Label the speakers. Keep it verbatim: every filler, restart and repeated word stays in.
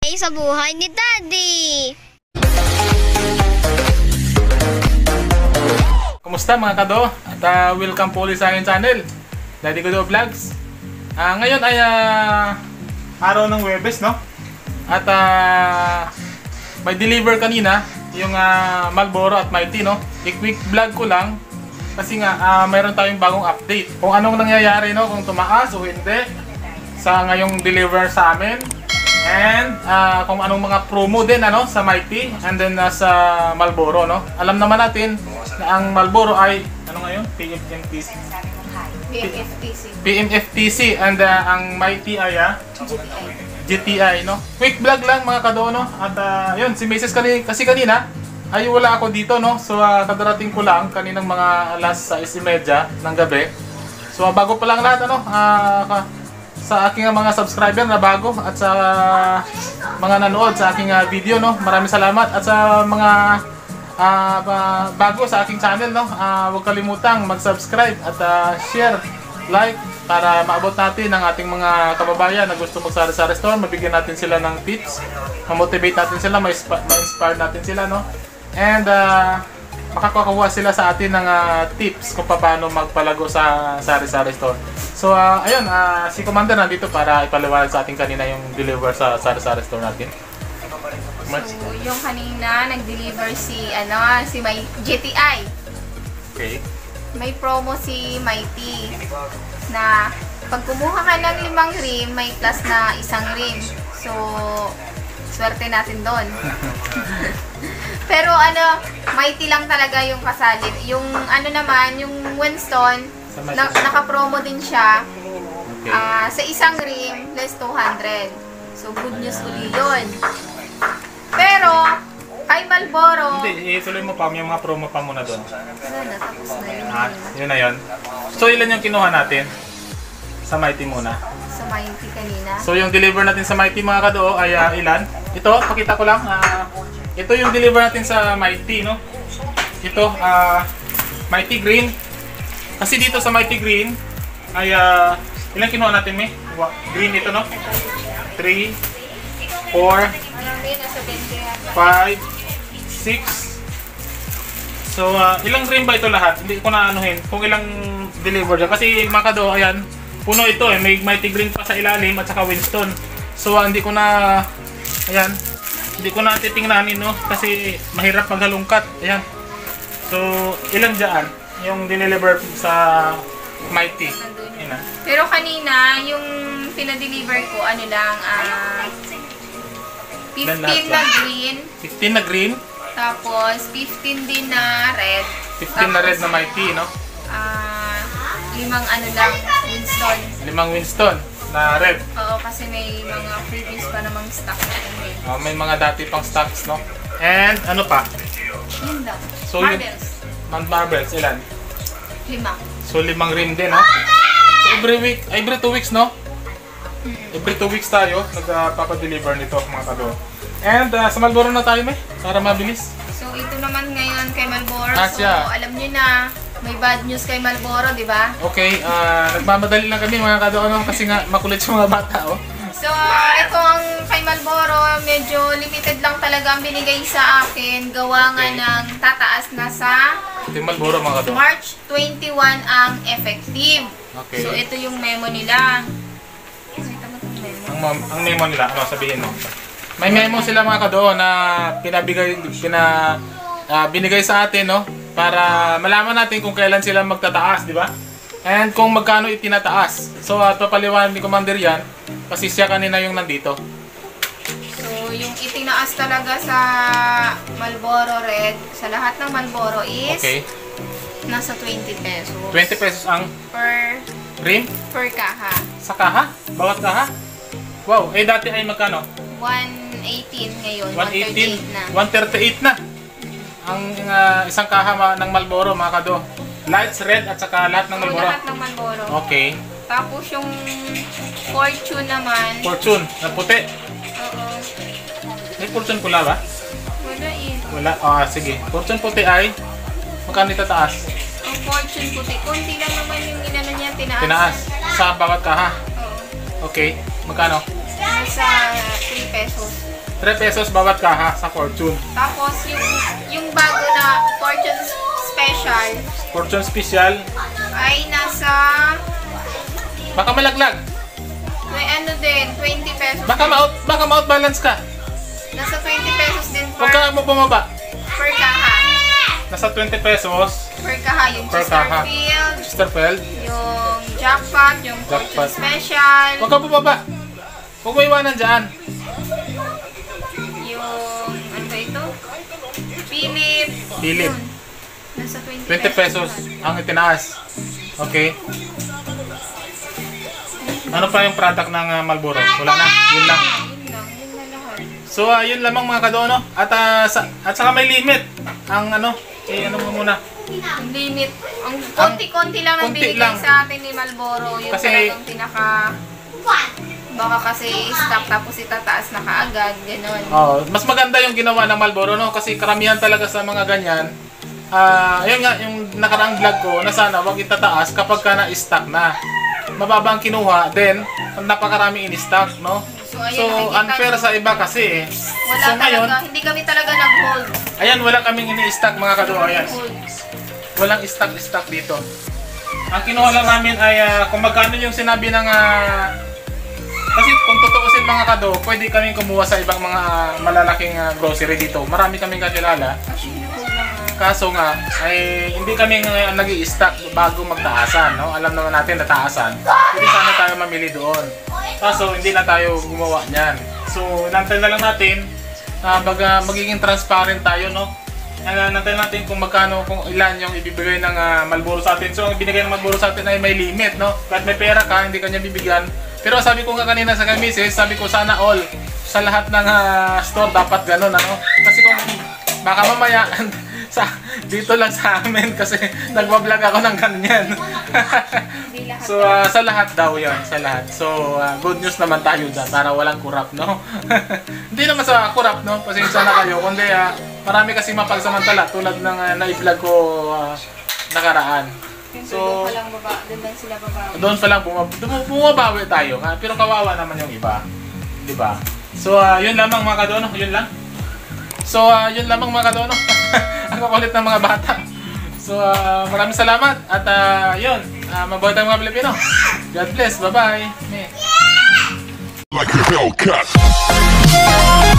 Speaker 1: Sa buhay ni Daddy.
Speaker 2: Kumusta mga kado? At uh, welcome po ulit sa aking channel, Daddy Godo Vlogs. Uh, ngayon ay uh, araw ng Huwebes, no? At uh, may deliver kanina yung uh, Marlboro at Mighty, no? I-quick vlog ko lang kasi nga uh, mayroon tayong bagong update kung anong nangyayari, no? Kung tumaas o hindi sa ngayong deliver sa amin. And uh, kung anong mga promo din ano sa Mighty and then uh, sa Marlboro, no. Alam naman natin na ang Marlboro ay ano ngayon? P M F T C.
Speaker 1: P M F T C.
Speaker 2: P M F T C and uh, ang Mighty ay uh, G T I, no. Quick vlog lang mga kado, no. At uh, yun, si Missus Kani, kasi kanina ay wala ako dito, no. So uh, kadarating ko lang kaninang mga alas sais trenta ng gabi. So uh, bago pa lang lahat ano, uh, sa aking mga subscriber na bago at sa mga nanood sa aking uh, video, no. Maraming salamat at sa mga uh, bago sa aking channel, no. Uh, huwag kalimutang mag-subscribe at uh, share, like para maabot natin ang ating mga kababayan na gusto magsari-sari store, mabigyan natin sila ng tips, ma-motivate natin sila, ma-inspire natin sila, no. And uh, makakakuha sila sa atin ng uh, tips kung paano magpalago sa sari-sari store. So, uh, ayun, uh, si Commander nandito para ipaliwanag sa atin kanina yung deliver sa sari-sari store natin.
Speaker 1: So, yung kanina, nag-deliver si, ano, si my G T I.
Speaker 2: Okay.
Speaker 1: May promo si Mighty na pag kumuha ka ng limang rim, may plus na isang rim. So, swerte natin doon. Pero ano, Mighty lang talaga yung kasali. Yung ano naman, yung Winston, na, naka-promo din siya.
Speaker 2: Okay.
Speaker 1: Uh, sa isang rim, less two hundred. So, good news uli yun. Pero, kay Marlboro...
Speaker 2: Hindi, ituloy mo pa. May mga promo pa muna doon.
Speaker 1: Wala na, tapos na yun.
Speaker 2: Ah, yun na yun. So, ilan yung kinuha natin? Sa Mighty muna.
Speaker 1: Sa Mighty kanina.
Speaker 2: So, yung deliver natin sa Mighty mga kado ay uh, ilan? Ito, pakita ko lang. Uh, ito yung deliver natin sa Mighty, no? Ito, uh, Mighty Green. Kasi dito sa Mighty Green ay uh, ilang kinuha natin, may? Green ito, no? three, four, five, six. So, uh, ilang green ba ito lahat? Hindi ko na anuhin kung ilang deliver dyan. Kasi mga kado, ayan, puno ito eh. May Mighty Green pa sa ilalim at saka Winston. So, uh, hindi ko na, ayan, hindi ko na titingnanin, no? Kasi mahirap maghalungkat. Ayan. So, ilang dyan yung dineliver sa Mighty. Ayan.
Speaker 1: Pero kanina, yung pinadeliver ko, ano lang, ah... Uh, fifteen na green.
Speaker 2: fifteen na green.
Speaker 1: Tapos, fifteen din na red.
Speaker 2: fifteen na red na Mighty, no?
Speaker 1: Ah, limang ano lang, Winston.
Speaker 2: Limang Winston na red.
Speaker 1: Oo, kasi may mga previous pa namang stock na rin.
Speaker 2: Uh, may mga dati pang stocks, no? And ano pa?
Speaker 1: Yun lang.
Speaker 2: So,
Speaker 1: Marbles.
Speaker 2: Mount Marbles, ilan?
Speaker 1: Lima.
Speaker 2: So, limang rim din, no? So, every week, every two weeks, no? Every two weeks tayo nagpapa-deliver nito, mga kado. And uh, sa Marlboro na tayo, may, para mabilis.
Speaker 1: So, ito naman ngayon kay Marlboro.
Speaker 2: Ah,
Speaker 1: so,
Speaker 2: siya.
Speaker 1: alam nyo na, may bad news kay Marlboro, di ba?
Speaker 2: Okay, uh, nagmamadali lang kami, mga kado, ano, kasi nga makulit yung mga bata, oh.
Speaker 1: So, ito ang kay Marlboro, medyo limited lang talaga ang binigay sa akin. Gawa nga
Speaker 2: Okay.
Speaker 1: ng tataas na sa
Speaker 2: Ito yung Marlboro, mga kado.
Speaker 1: March twenty-one ang effective.
Speaker 2: Okay.
Speaker 1: So, ito yung memo nila. Nakita mo itong memo?
Speaker 2: Ang, ang memo nila, ano, sabihin mo. May memo sila, mga kado, na pinabigay, pina, uh, binigay sa atin, no? Para malaman natin kung kailan sila magtataas, di ba? And kung magkano itinataas. So, at uh, papaliwanag ni Commander yan, kasi siya kanina yung nandito.
Speaker 1: So, yung itinaas talaga sa Marlboro Red, sa lahat ng Marlboro is
Speaker 2: Okay.
Speaker 1: nasa twenty pesos.
Speaker 2: twenty pesos ang
Speaker 1: Per,
Speaker 2: rim
Speaker 1: per kaha.
Speaker 2: sa kaha? Bawat kaha? Wow, eh dati ay magkano?
Speaker 1: one eighteen ngayon,
Speaker 2: one eighteen,
Speaker 1: one thirty-eight na.
Speaker 2: one thirty-eight na. Ang uh, isang kaha ma- ng Marlboro, mga kado. Lights, red, at saka lahat ng
Speaker 1: So,
Speaker 2: Marlboro.
Speaker 1: lahat ng Marlboro.
Speaker 2: Okay.
Speaker 1: Tapos yung Fortune naman.
Speaker 2: Fortune, na puti.
Speaker 1: Oo.
Speaker 2: May Fortune pula ba?
Speaker 1: Wala eh.
Speaker 2: Wala. Ah, sige. Fortune puti ay magkano itataas?
Speaker 1: Ang Fortune puti, konti lang naman yung inano niya, tinaas.
Speaker 2: Tinaas sa bawat kaha.
Speaker 1: Oo.
Speaker 2: Okay. Magkano?
Speaker 1: Nasa three pesos.
Speaker 2: three pesos bawat kaha sa Fortune.
Speaker 1: Tapos yung yung bago na Fortune Special
Speaker 2: Fortune Special,
Speaker 1: ay nasa
Speaker 2: baka malaglag.
Speaker 1: may ano din, twenty pesos.
Speaker 2: Baka ma-out, baka ma-out balance ka.
Speaker 1: Nasa twenty pesos din per,
Speaker 2: Huwag ka mo bumaba.
Speaker 1: per kaha.
Speaker 2: Nasa twenty pesos.
Speaker 1: Per kaha. Yung
Speaker 2: Per kaha.
Speaker 1: Chesterfield,
Speaker 2: Chesterfield.
Speaker 1: yung Jackpot, yung Fortune
Speaker 2: Jackpot.
Speaker 1: Special,
Speaker 2: Huwag ka bumaba. Huwag mo iwanan dyan.
Speaker 1: yung ano ba ito? Philip.
Speaker 2: Philip.
Speaker 1: Yun. Nasa twenty,
Speaker 2: twenty pesos ang itinaas. Okay. Ano pa yung product ng uh, Marlboro? Wala na. Yun lang.
Speaker 1: Yun lang, yun na lahat.
Speaker 2: So, uh, yun lamang mga kadono. At, uh, sa, at saka may limit. Ang ano, eh, ano mo muna.
Speaker 1: Yung limit, ang konti-konti lang ang
Speaker 2: konti
Speaker 1: binigay
Speaker 2: lang.
Speaker 1: sa atin ni Marlboro. Yung
Speaker 2: Kasi-
Speaker 1: talagang pinaka... Baka kasi stock tapos itataas na kaagad, gano'n.
Speaker 2: Oh, mas maganda yung ginawa ng Marlboro, no? Kasi karamihan talaga sa mga ganyan. Ah, uh, yun nga, yung nakaraang vlog ko, na sana wag itataas kapag ka na-stock na. Mababa ang kinuha, then, napakarami in-stock, no?
Speaker 1: So, ayan,
Speaker 2: So,
Speaker 1: nakikita
Speaker 2: unfair
Speaker 1: nyo.
Speaker 2: sa iba kasi eh.
Speaker 1: Wala
Speaker 2: So, ngayon,
Speaker 1: talaga, hindi kami talaga nag-hold.
Speaker 2: ayan, wala kaming ini-stock mga kadono. Ayan.
Speaker 1: Hold.
Speaker 2: Walang stock-stock dito. Ang kinuha lang namin ay ah, kung magkano yung sinabi ng... ah, kasi kung tutuusin mga kado, pwede kaming kumuha sa ibang mga ah, malalaking ah, grocery dito. Marami kaming kakilala.
Speaker 1: Actually, hold lang. ah.
Speaker 2: Kaso nga, ay hindi kami uh, nag-i-stock bago magtaasan. No? Alam naman natin na taasan. Hindi sana tayo mamili doon. Kaso hindi na tayo gumawa niyan. So, nantay na lang natin uh, baga magiging transparent tayo, no? Uh, nantay natin kung magkano, kung ilan yung ibibigay ng uh, Marlboro sa atin. So, ang ibinigay ng Marlboro sa atin ay may limit, no? Kahit may pera ka, hindi kanya bibigyan. Pero sabi ko nga kanina sa kamisis, sabi ko sana all sa lahat ng uh, store dapat ganun, ano? Kasi kung baka mamaya sa dito lang sa amin kasi nagbablog ako ng ganyan.
Speaker 1: Hindi lahat.
Speaker 2: So uh, sa lahat daw 'yon, sa lahat. So uh, good news naman tayo dyan para walang kurap, no? Hindi naman sa kurap, no? Pasensya na kayo. Kundi uh, marami kasi mapagsamantala tulad ng uh, na-vlog ko uh, nakaraan.
Speaker 1: So,
Speaker 2: So,
Speaker 1: doon pa lang baba, doon lang sila baba.
Speaker 2: doon pa lang bumab bum- bumabawi tayo, ha? Pero kawawa naman yung iba. 'Di ba? So uh, 'yun lamang mga kadono, 'yun lang. So uh, 'yun lamang mga kadono. Ang kukulit ng mga bata. So uh, maraming salamat at uh, 'yun, uh, mabuhay tayong mga Pilipino. God bless. Bye-bye. Me.
Speaker 3: Like a Hellcat.